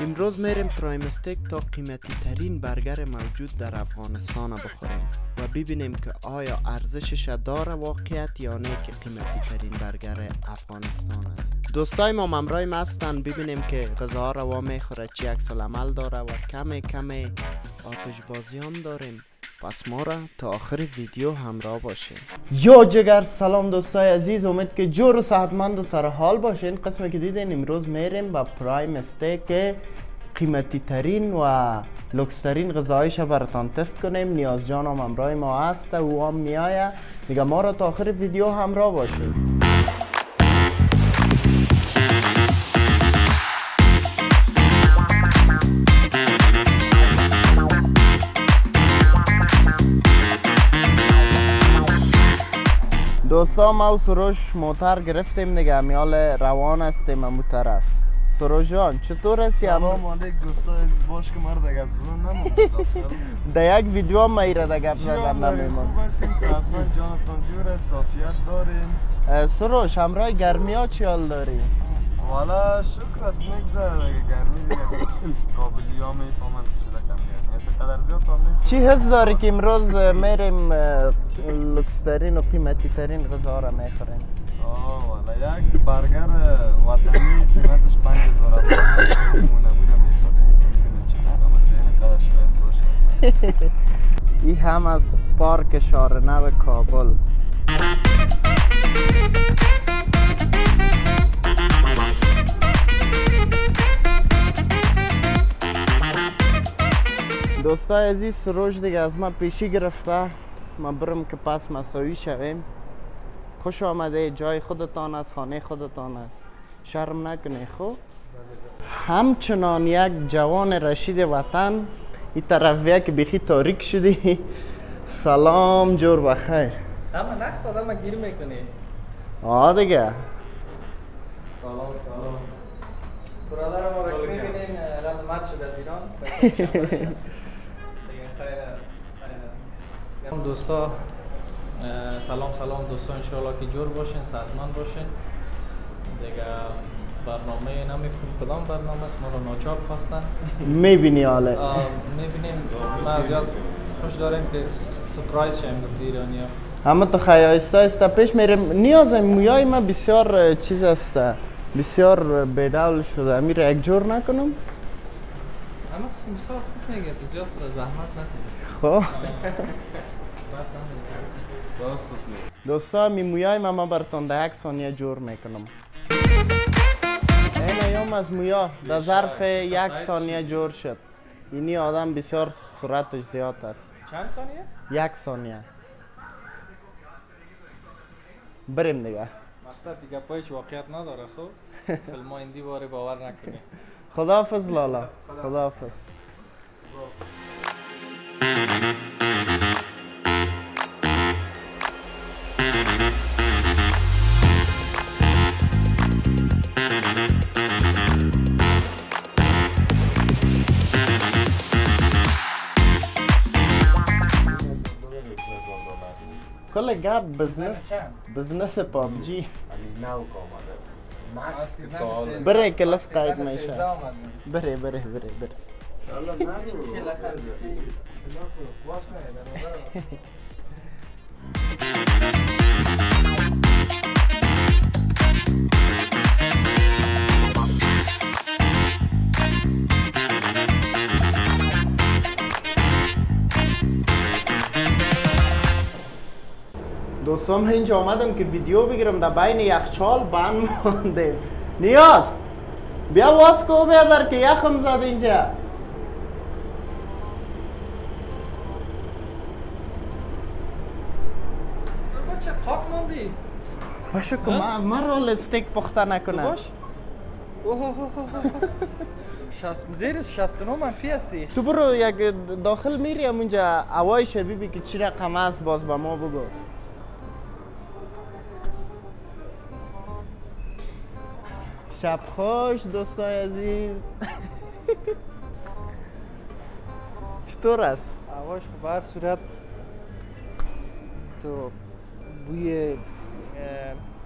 امروز میریم پرایم استیک تا قیمتی ترین برگر موجود در افغانستان بخوریم و ببینیم که آیا ارزشش داره واقعیت یا نه که قیمتی ترین برگر افغانستان است. دوستای ما همراه ما هستن، ببینیم که غذا را وا میخوره چی عکس العمل داره و کمی آتش بازی هم داریم. پس ما را تا آخر ویدیو همراه باشین. یا جگر سلام دوستای عزیز، امید که جور و صحتمند و سر حال باشین. قسمی که دیدین امروز میریم با پرایم استیک قیمتی ترین و لوکس ترین غذایش براتان تست کنیم. نیاز جان هم همراه ما هست، او هم میایه دیگه. ما را تا آخر ویدیو همراه باشین. دوستا ما و سروش موتر گرفتیم دیگه، میال روان هستیم امو طرف. سروش جان چطور هستی؟ سلام علیک دوستا، باش که مرد گپ زدن نموند در یک ویدیو هم ایره در گپ زدن نمیمون. خوب هستین؟ صحتمند جانتان جور است، صافیت دارین؟ سروش همراه گرمی ها چی حال داری؟ والا شکر است میگذره دیگه، گرمی دیگه قابلی ها میفهمن که چه رقم گرمی است، قدر زیاد هم نیست. چی حس داری که امروز میریم لوکس ترین و قیمتی ترین غذا را میخوریم؟ والا یک برگر وطنی قیمتش 5000 افغانی مونمونه میخوریم که چقدر مثلا قدر شاید باشه. این هم از پارک شارنو کابل. دوستای عزیز، سروش دیگه از ما پیشی گرفته، ما برم که پس مساوی شویم. خوش آمده، جای خودتان است، خانه خودتان است، شرم نکنه. خوب همچنان یک جوان رشید وطن این طرفیه که بیخی تاریک شدی. سلام جور بخیر. اما نخت آدم گیر میکنی. دیگه سلام برادر ما رو که میبینین رد مرد شده از ایران. دوستا سلام دوستا، انشاءالله که جور باشین، صحتمند باشین دیگه. برنامه نمیفهم کدام برنامه است، ما رو ناچار خواستن میبینی حاله میبینیم. ما زیاد خوش داریم که سپرایز شیم گفت ایرانی ها. اما تو خیایسته پیش میریم. نیاز مویای ما بسیار چیز است، بسیار بدول شده، امیر یک جور نکنم. اما قسم بسیار خوب میگه، تو زیاد زحمت نکنی. خب دوستا مویای ما براتون در 1 ثانیه جور میکنم. این ایام از مویا در ظرف 1 ثانیه جور شد. اینی آدم بسیار سرعتش زیاد است. چند ثانیه؟ 1 ثانیه. بریم دیگه. مقصد دیگه پایش واقعیت نداره. خب فیلم ها این دیواره باور نکنی. خداحافظ لالا، خداحافظ. کل گپ بزنس پابجی بره کلف قاید میشه. بره دوستان اینجا آمدم که ویدیو بگیرم، در بین یخچال بند مانده. نیاز بیا واسکو بیادر که یخم زد اینجا. چه خاک ماندی؟ باشو که من رول استیک پخته نکنه. باش زیر 69 منفی هستی. تو برو یک داخل میری اونجا هوای شبیبی که چی رقم است باز به ما بگو. شب خوش دوستای عزیز. چطور است؟ هواش خوب، هر صورت تو بوی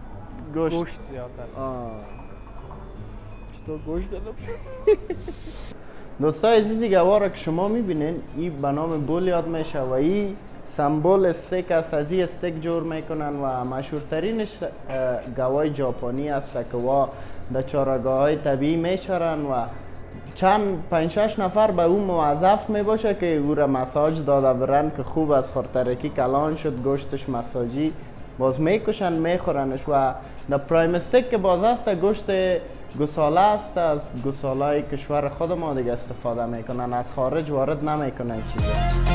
گوشت زیاد است. تو گوشت دادم. دوستای عزیزی گواره که شما میبینین این به نام بول یاد میشه و این سمبل استیک است. از این استیک جور میکنن و مشهورترینش گوای ژاپنی است که وا در چراگاه های طبیعی میچرن و چند 5-6 نفر به اون موظف میباشه که او را مساج داده برن که خوب از خورترکی کلان شد، گوشتش مساجی باز میکشن میخورنش. و در پرایم استیک که باز است گوشت گوساله است، از گوساله کشور خود ما دیگه استفاده میکنن، از خارج وارد نمیکنن چیزی.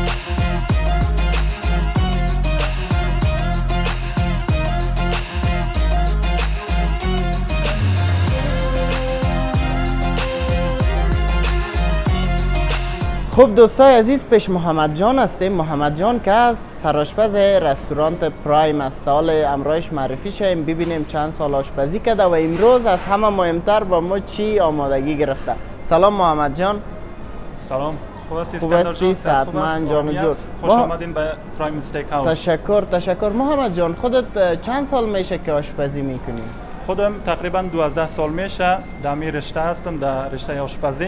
خب دوستای عزیز، پیش محمد جان هستیم. محمد جان که از سرآشپز رستوران پرایم است. حال امرایش معرفی شیم ببینیم چند سال آشپزی کرده و امروز از همه مهمتر با ما چی آمادگی گرفته. سلام محمد جان. سلام، خوب هستی؟ صحتمند جان و جور. خوش آمدین به پرایم استیک هاوس. تشکر. محمد جان خودت چند سال میشه که آشپزی میکنی؟ خودم تقریبا 12 سال میشه در می رشته هستم، در رشته آشپزی.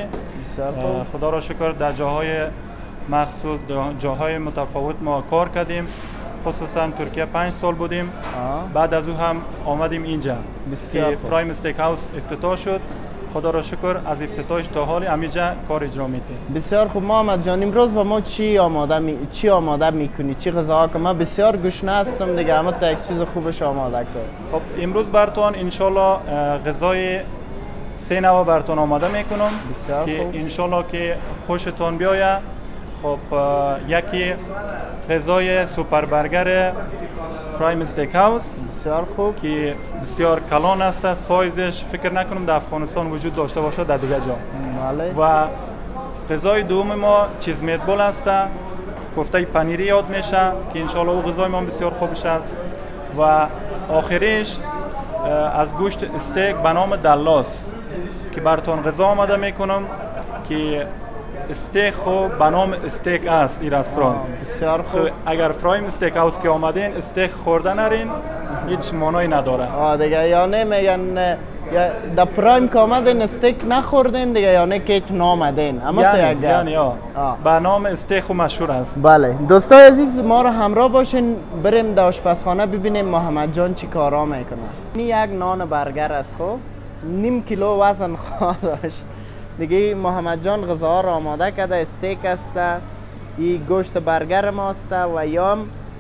خدا را شکر در جاهای مخصوص، جاهای متفاوت ما کار کردیم، خصوصا ترکیه 5 سال بودیم. بعد از او هم آمدیم اینجا که پرایم استیک هاوس افتتاح شد. خدا را شکر از افتتاحش تا حال همینجا کار اجرا میتیم. بسیار خوب محمد جان، امروز با ما چی آماده میکنی؟ چی غذاها که من بسیار گشنه هستم دیگه، اما تا یک چیز خوبش آماده کن. خب امروز براتون انشالله غذای 3 نوع براتون آماده میکنم که انشالله که خوشتون بیاید. خب یکی غذای سوپر برگر پرایم استیک هاوس، بسیار خوب، که بسیار کلان است. سایزش فکر نکنم در افغانستان وجود داشته باشه در دیگه جا. و غذای دوم ما چیز میتبول است، کوفته پنیری یاد میشه که انشالله او غذای ما بسیار خوبش است. و آخریش از گوشت استیک به نام دلاس که براتون غذا آماده میکنم که استیک خوب به نام استیک است این رستوران. بسیار خوب. اگر پرایم استیک هاوس که آمدین استیک خورده نرین هیچ معنی نداره دیگه. یعنی میگن در پرایم که آمدین استیک نخوردین دیگه، یعنی که یک نامدین. اما یعنی به نام استیک مشهور است. بله دوستای عزیز، ما رو همراه باشین بریم در آشپزخانه ببینیم محمد جان چی کارا میکنه. این یک نان برگر است. خب نیم کیلو وزن خواه داشت دیگه. محمد جان غذاها را آماده کرده. استیک است، این گوشت برگر ماست و یا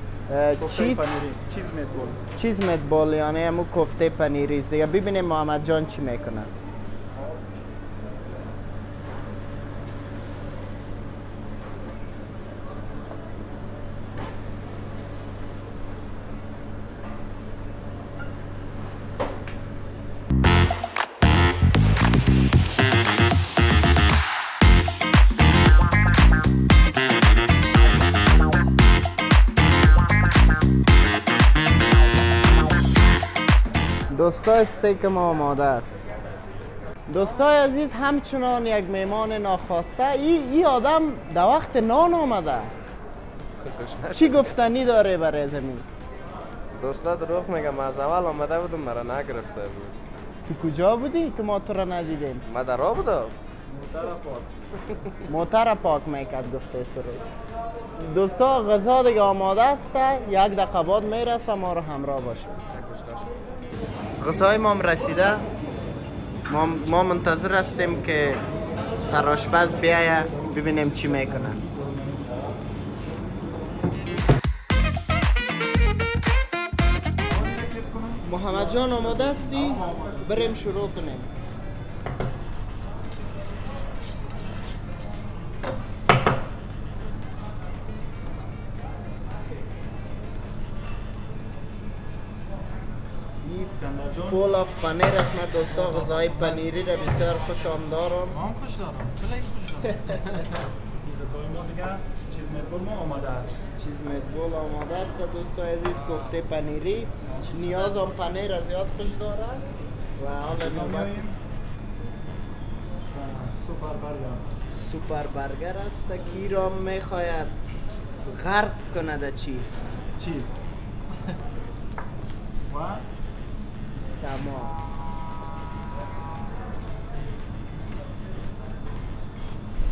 چیز میتبول یعنی همون کوفته پنیری است دیگه. ببینیم محمد جان چی میکنه. دوستای استیک ما آماده است. دوستای عزیز، همچنان یک میمان ناخواسته این آدم در وقت نان آمده. چی گفتنی داره برای زمین؟ دوستا دروغ میگم، از اول آمده بودم مرا نگرفته بود. تو کجا بودی که ما تو را ندیدیم؟ ما در راه بودم. موتر پاک میکرد گفته سروش. دوستا غذا دیگه آماده است، یک دقیقه بعد میرسه، ما رو همراه باشه. غذای ما رسیده. ما منتظر هستیم که سرآشپز بیاید ببینیم چی میکنه. محمد جان آماده هستی؟ بریم شروع کنیم. فول آف پنیر است. من دوستا غذای پنیری را بسیار خوشم دارم. هم خوش دارم. خیلی خوش دارم. این غذای ما دیگه چیز میتبول ما آماده است. چیز میتبول آماده است دوستا عزیز. کوفته پنیری نیاز هم پنیر از زیاد خوش داره. و حالا نوبت سوپر برگر است که را میخواید غرق کنه در چیز و تمام.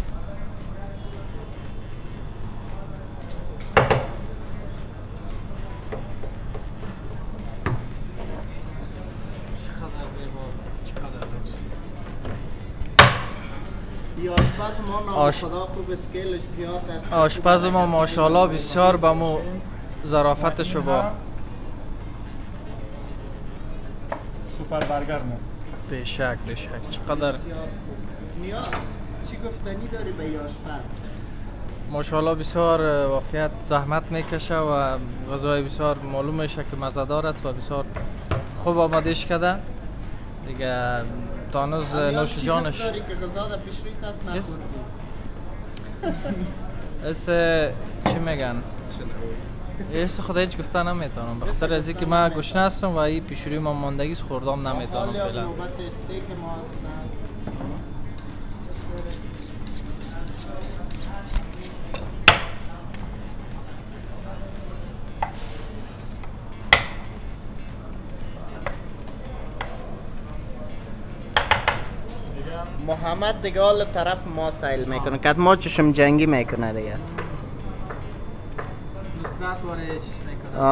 یا آشپز ما نام خدا خوب اسکیلش زیاد است. آشپز ما ماشاءالله بسیار به مو ظرافتش با سوپر برگر مو. بشک چقدر نیاز چی گفتنی داری به آشپز؟ ماشاءالله بسیار واقعیت زحمت میکشه و غذای بسیار معلوم میشه که مزه‌دار است و بسیار خوب آمادهش کرده دیگه. تانوز نوش جانش چی داری که غذا در پیش رویت است نخوردی؟ چی میگن؟ ایست خدا هیچ گفته نمیتونم به خاطر از اینکه من گشنه هستم و این پیش روی من ماندگی خوردم نمیتونم فعلا. نوبت استیک ما هستن. محمد دیگه حال طرف ما سیل میکنه که ما چشم جنگی میکنه دیگه. نصرت وارش میکنه.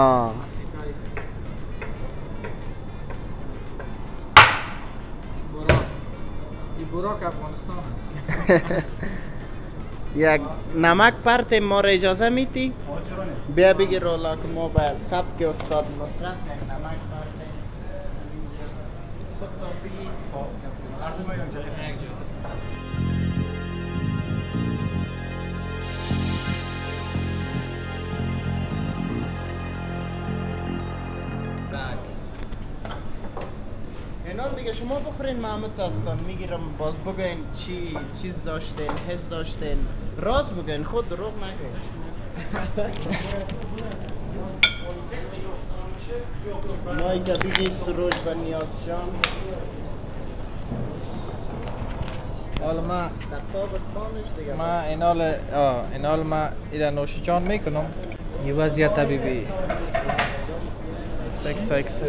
براک افغانستان است. یک نمک پرت ما را اجازه میتی؟ بیا بگی رولا که ما به سبک استاد نصرت یک نمک پرت خود تا بگی. اینان دیگه شما بخورین محمد داستان میگیرم باز بگین چی چیز داشتین حس داشتین راز بگین خود دروغ نگین. مایی که بگی سروج و نیاز جان حالا ما اینال ما ایره نوش جان میکنم یه وضعیت طبیبی سکس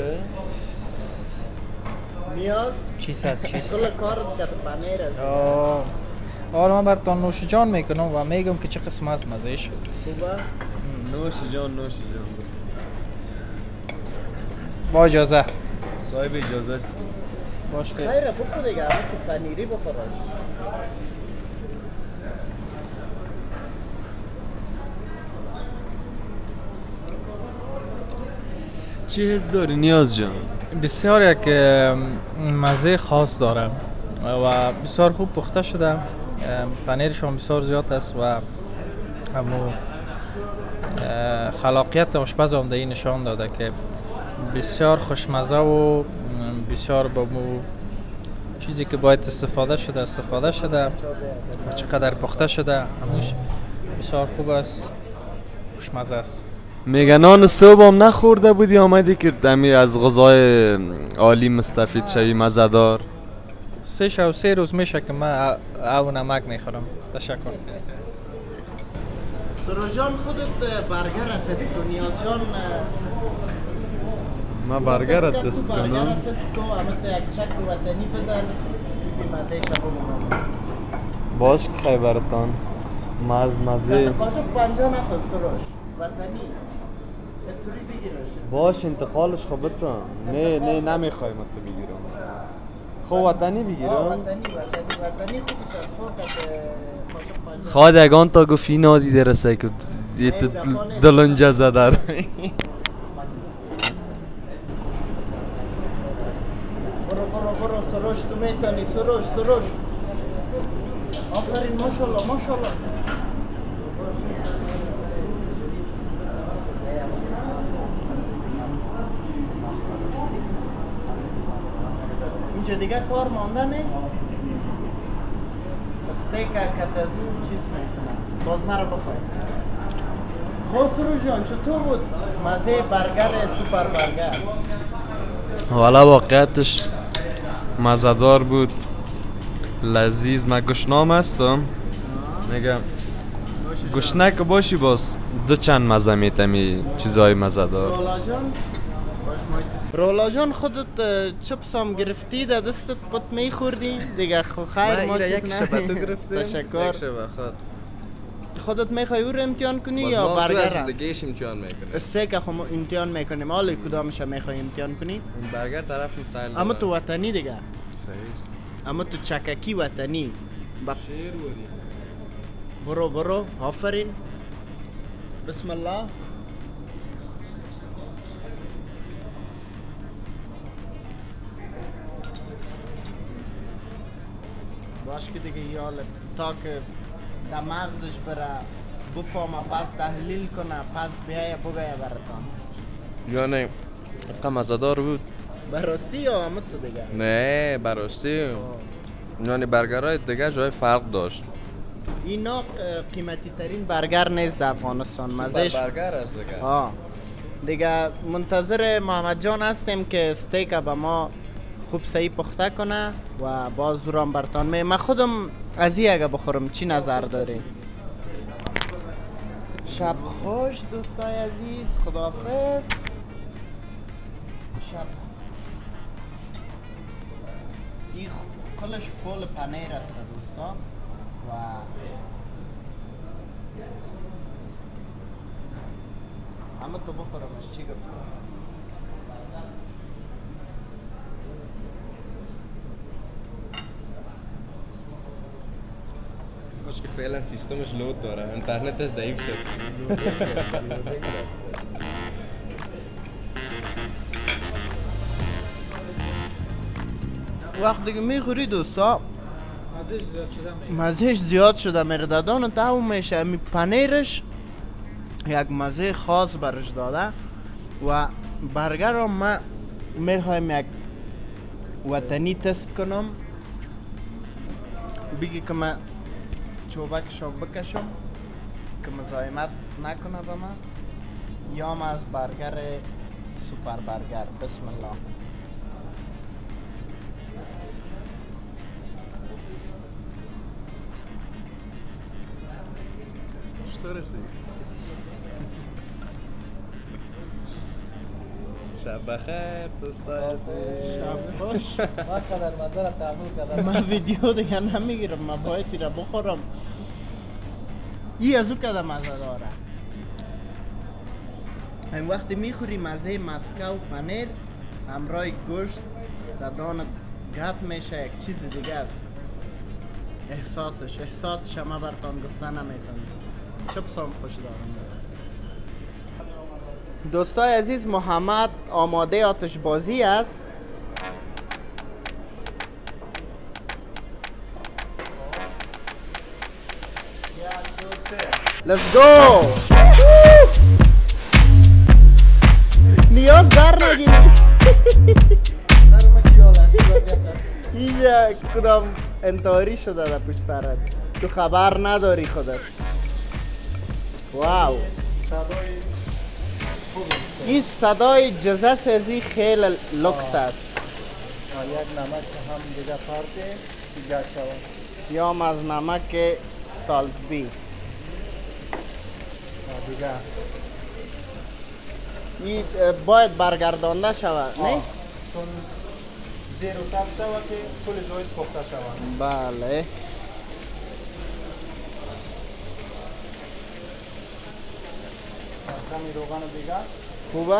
نیاز چیز هست کل کار کرد پنیر است. حالا من براتون نوش جان میکنم و میگم که چه قسم از مزهش خوبه؟ نوش جان با اجازه صاحب اجازه است. باش که خیره بخور دیگه همه که پنیری بخورش. چی حس داری نیاز جان؟ بسیار یک مزه خاص داره و بسیار خوب پخته شده. پنیرش هم بسیار زیاد است و همو خلاقیت آشپز هم این نشان داده که بسیار خوشمزه و بسیار با مو چیزی که باید استفاده شده و چقدر پخته شده هموش بسیار خوب است، خوشمزه است. میگه نان صبح هم نخورده بودی آمدی که دمی از غذای عالی مستفید شوی مزه‌دار؟ 3 روز میشه که من او نمک میخورم. تشکر. سروجان خودت برگر تست کن نیاز جان. ما برگر تست برگر کنم. تست کن همه یک چک وطنی بزن ببین مزه شبو بمونم. باش که خیبرتان مزه قاشق 50 نخور سروش وطنی اتوری بگیرش. باش انتقالش خوبتان. نه نمیخوایم تو بگیرم. خب وطنی بگیرم. وطنی خوبش از خود قاشق 50. خواهد اگان تا گفت این نادیده رسه که دلنجه زدر. برو سروش تو میتونی سروش. آفرین ماشاءالله. اینجا دیگه کار ماندنه استیک کتازو چیز میکنم باز مرا بخواه. خسرو جان چطور بود مزه برگر سوپر برگر؟ والا واقعیتش مزه‌دار بود، لذیذ. من گشنام هستم، میگم گشنه که باشی باز دو چند مزه میتمی چیزهای مزه‌دار. رولا جان خودت چپس هم گرفتی در دستت پت میخوردی دیگه خیر ما چیز نه. تشکر. خودت میخوای او رو امتحان کنی یا برگر؟ دیگهش امتحان میکنیم. استیک خو امتحان میکنیم. حالا کدامش میخوای امتحان کنی؟ برگر طرف سایل. اما تو وطنی دیگه. صحیح. اما تو چککی وطنی. شیر وری برو آفرین. بسم الله. باش که دیگه یالت تا که در مغزش بره بفهمه پس تحلیل کنه پس بیایه بگه براتان. یعنی مزه‌دار بود؟ براستی یا همه تو دیگه؟ نه براستی. یعنی برگرهای دیگه جای فرق داشت. اینا قیمتی ترین برگر نیست افغانستان. مزهش برگر است دیگه. دیگه منتظر محمد جان هستیم که استیک به ما خوب صحیح پخته کنه و باز دوران برتان می. من خودم از این اگه بخورم چی نظر داری؟ شب خوش دوستای عزیز، خداحافظ. شب این کلش فول پنیر است دوستا و اما تو بخورمش چی گفتم؟ کاش که فعلا سیستمش لود داره، اینترنت ضعیف شد. وقت دیگه میخوری دوستا مزهش زیاد شده میره دادان تاو میشه. می پنیرش یک مزه خاص برش داده و برگر رو من میخوایم یک وطنی تست کنم. بگی که من چوبکش رو بکشم که مزاحمت نکنه به من، یا من از برگر سوپر برگر. بسم الله. شب بخیر دوستای عزیز. شب خوش. ما قدر مزه را تحمل کردم. من ویدیو دیگه نمیگیرم، من باید تیره بخورم. ای از او کده مزه داره. این وقتی میخوری مزه مسکو پنیر همراه گوشت دادان گت میشه یک چیز دیگه است. احساسش ما برتان گفته نمیتونم. چه بسام خوش دارم. دوستای عزیز محمد آماده آتش بازی است. Let's go! نیاز در نگیری. اینجا کدام انتحاری شده در پشت سرت. تو خبر نداری خودت. واو. این صدای جزس ازی خیلی لکس است. یک نمک هم دیگه پرده دیگه شود. یا از نمک سالت بی. دیگه این باید برگردانده شود نه؟ چون زیر و تب شود که کل جایز پخته شود. بله. کمی روغن دیگه خوبه؟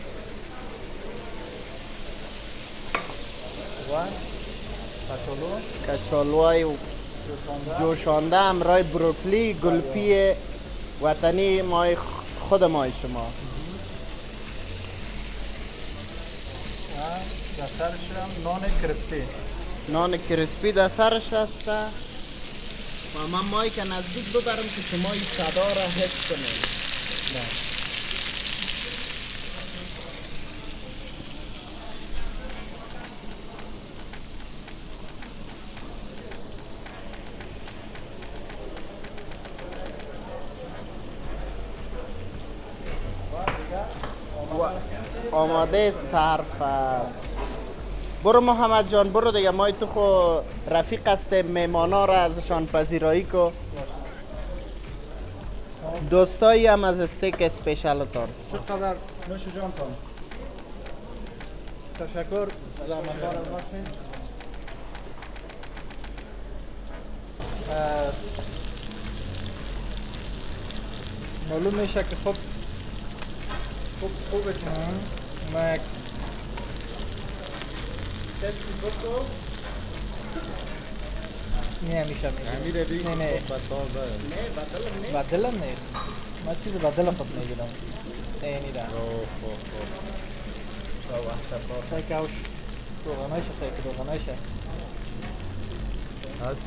و کچالوهای جوشانده همراه بروکلی گلپی وطنی مای خود مای شما. در سرش هم نان کرسپی. نان کرسپی در سرش هست و من مایی که نزدیک ببرم که شما این صدا را حس کنید. آماده صرف است. برو محمد جان برو دیگه، ما تو خو رفیق هستیم، میمانا را ازشان پذیرایی کو. دوستایی هم از استیک اسپیشالتان. چقدر نوش جانتان. تشکر زحمت‌دار از وقتین. معلوم میشه که خوبه من نه میشه میره دیگه نه نه بدلم نیست من چیز بدل خود میگیرم اینی را سایکاوش روغنایشه سایک روغنایشه هست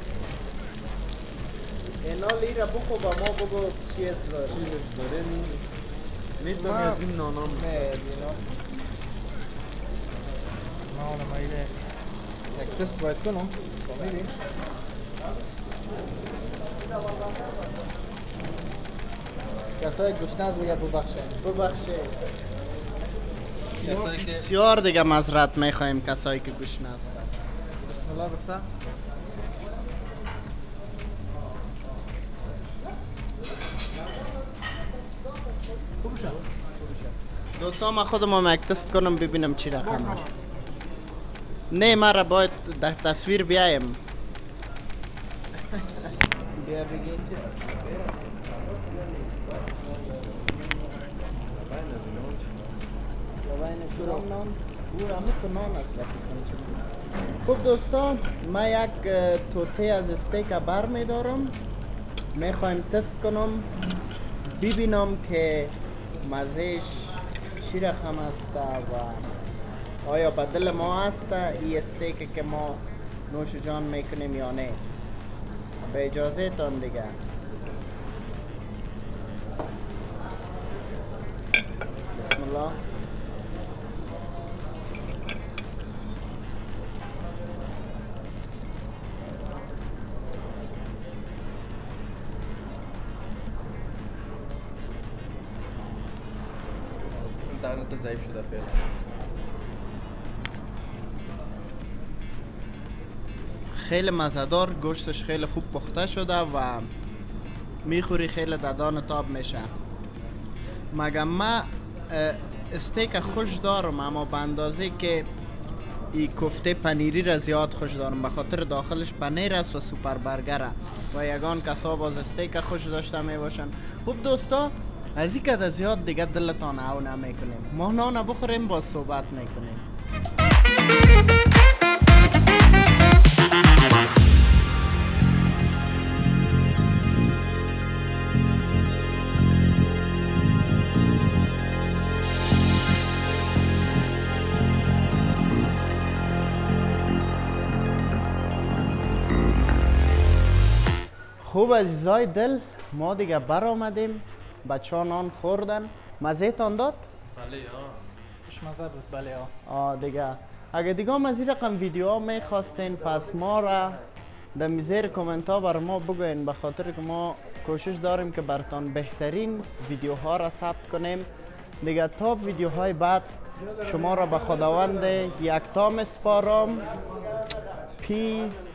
اینا لیره بخو با ما بگو چیز داره میتونم از این نانام نه اینا نانم ایده یک تست باید کنم فهمیدی؟ کسایی گوشنه از دیگه ببخشید بسیار دیگه معذرت میخوایم کسایی که گوشنه هستن. بسم الله گفته دوستان من خودم یک تست کنم ببینم چی رقمه. نه ما را باید در تصویر بیایم. بیا بگی چی؟ خب دوستان من یک توته از استیک بر می دارم میخوایم تست کنم ببینم که مزهش چی رقم است و آیا بدل ما است این استیک که ما نوش جان میکنیم یا نه. به اجازه تان دیگه بسم الله. دهنت ضعیف شده فعلا خیلی مزه‌دار، گوشتش خیلی خوب پخته شده و میخوری خیلی ددان تاب میشه. مگه ما استیک خوش دارم اما به اندازه که این کوفته پنیری را زیاد خوش دارم به خاطر داخلش پنیر است و سوپر برگر و یگان کسا باز استیک خوش داشته می باشن. خوب دوستا از این که زیاد دیگه دلتان او نمیکنیم، ما نان بخوریم باز صحبت میکنیم. خوب عزیزای دل ما دیگه بر آمدیم، بچه ها نان خوردن. مزه تان داد؟ بله خوشمزه بود بله دیگه اگه دیگه هم از این رقم ویدیو ها میخواستین پس ما را در زیر کومنت ها بر ما بگوین، به خاطر که ما کوشش داریم که برتان بهترین ویدیوها را ثبت کنیم دیگه. تا ویدیوهای بعد شما را به خداوند یکتا میسپارم. پیس.